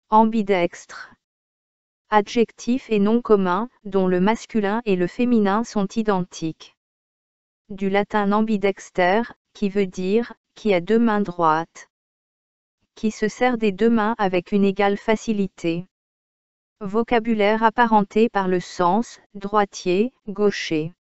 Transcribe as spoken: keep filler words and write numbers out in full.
Ambidextre. Adjectif et nom commun, dont le masculin et le féminin sont identiques. Du latin ambidexter, qui veut dire « qui a deux mains droites », qui se sert des deux mains avec une égale facilité. Vocabulaire apparenté par le sens, droitier, gaucher.